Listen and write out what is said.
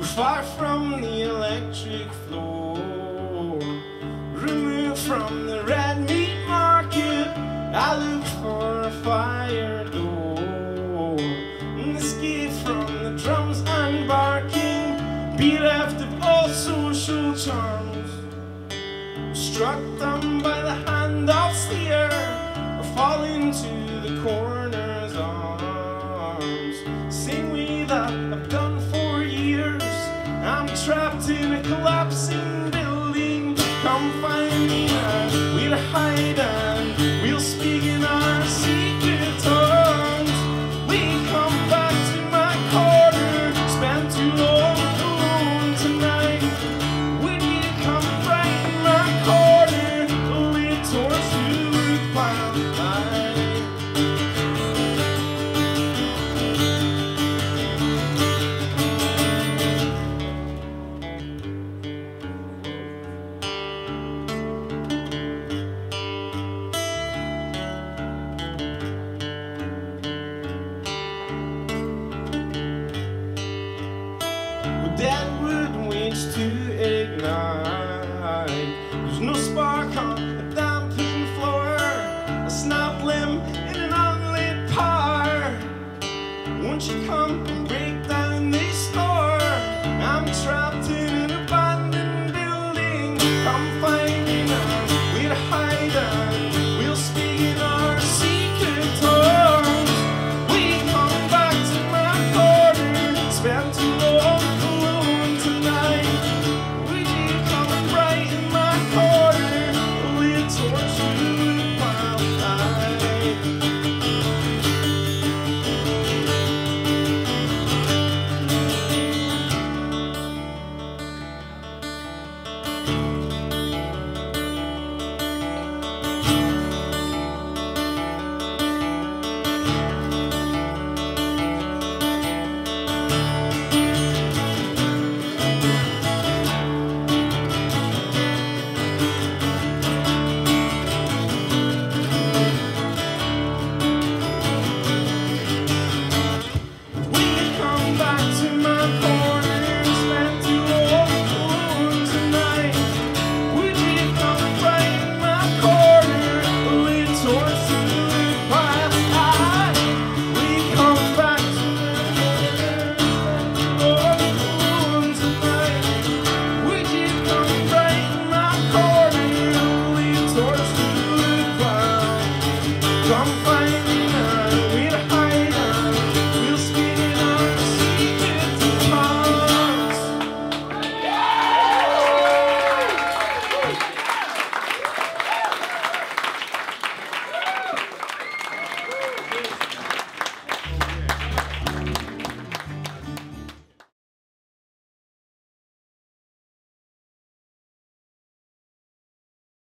far from the electric floor, removed from the red meat market. I looked for a fire door, and escape from the drums and barking, bereft of all social charms, struck down by the hand of Sleer, or fall into the coroner's arms. Same way that I've done for years. I'm trapped in a collapsing building. Come find me now, we'll hide and we'll speak in our secret tongues. We come back to my corner, spent too long alone tonight. Would you come right in my corner, lay towards you with wild light? Deadwood waits to ignite. There's no spark on the damping floor, a snap limb in an unlit pyre. Won't you come